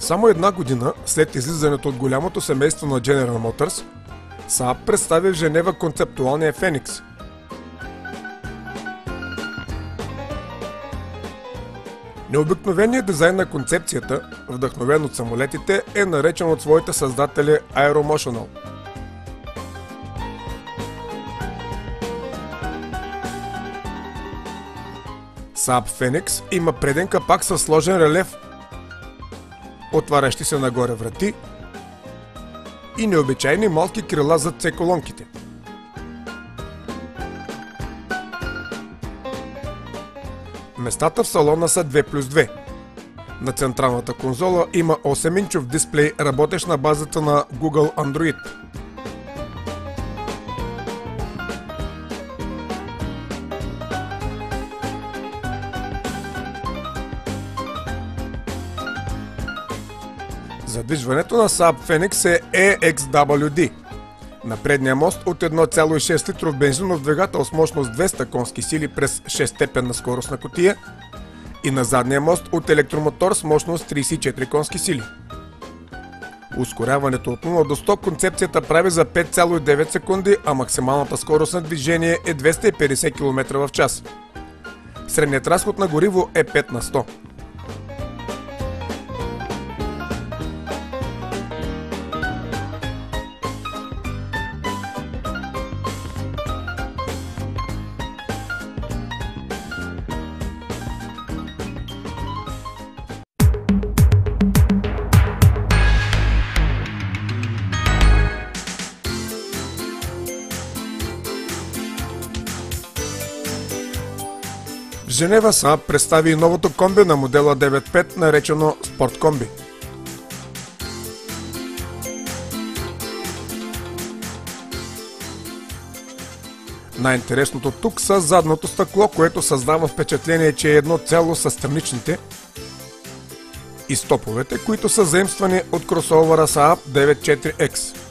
Само една година след излизането от голямото семейство на General Motors, Saab представи в Женева концептуалния Феникс. Необикновеният дизайн на концепцията, вдъхновен от самолетите, е наречен от своите създатели Aeromotional. Saab Phoenix има преден капак със сложен релеф, отварящи се нагоре врати и необичайни малки крила зад C-колонките. Местата в салона са 2+2. На централната конзола има 8-инчов дисплей, работещ на базата на Google Android. Задвижването на Saab Phoenix е EXWD. На предния мост от 1,6 литров бензинов двигател с мощност 200 конски сили през 6-степенна скоростна кутия и на задния мост от електромотор с мощност 34 конски сили. Ускоряването от 0 до 100 концепцията прави за 5,9 секунди, а максималната скорост на движение е 250 км в час. Средният разход на гориво е 5 на 100. В Женева Saab представи и новото комби на модела 9.5, наречено Sport Комби. Най-интересното тук са задното стъкло, което създава впечатление, че е едно цяло с страничните, и стоповете, които са заимствани от кросовъра Saab 9.4X.